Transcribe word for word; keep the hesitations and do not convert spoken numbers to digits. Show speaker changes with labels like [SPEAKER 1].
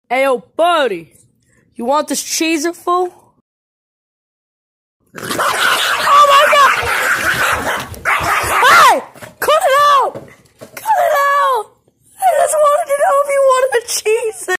[SPEAKER 1] Hey, yo, buddy, you want this Cheez-It, fool?